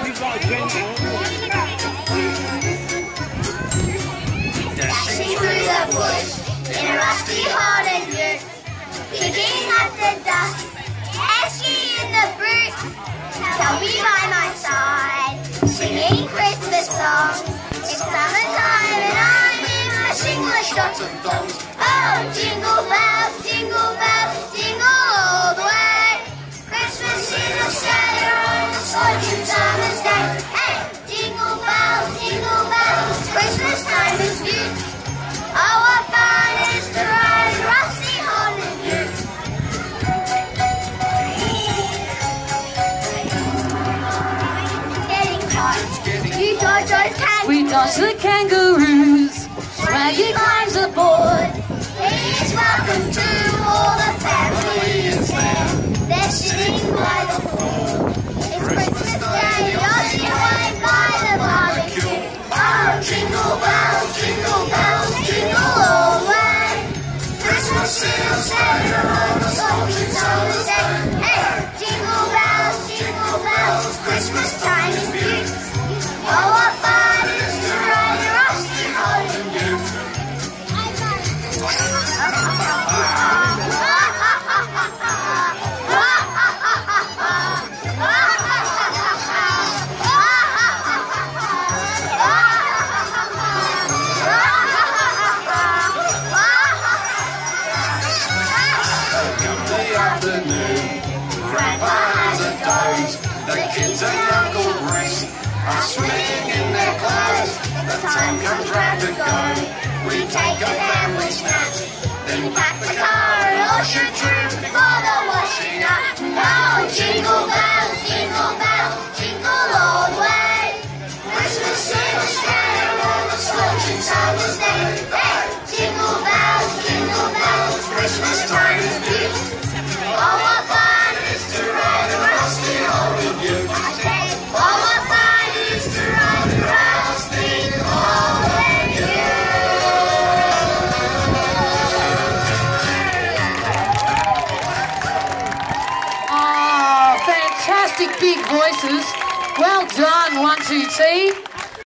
Dashing through the bush in a rusty hardened ute, picking up the dust, Esky in the boot, Toby by my side, singing Christmas songs. It's summertime and I'm in my singlet shorts and thongs. Oh, jingle bells, jingle all the way. Christmas in Australia on a scorching summer's day. Hey, jingle bells, Christmas time is due. Oh, what fun it is to ride a rusty hardened ute. Getting hot. You dodge those kangaroos. We dodge the kangaroos. Swaggy climbs aboard. Please welcome to all the family instead. They're sitting by the pool. It's Christmas Day, yachting away by the barbecue. Oh, jingle bells, jingle all the way. Christmas in Australia on a scorching summer's day. Hey, jingle bells, Christmas time is due. Oh, what fun it is to ride a rusty hardened ute. Grandpa has a doze. The kids and Uncle Bruce are swimming in their clothes. The time comes round to go. We take a family snack, then pack the car and all shoot through before the washing up. Oh, jingle bells, jingle all the way. Christmas in Australia on a scorching summer's day. Hey, jingle bells, Christmas time is due. Oh, what fun it is to ride a rusty hardened ute. Oh, what fun it is to ride a rusty hardened ute. Oh, fantastic big voices. Well done, 1, 2, T.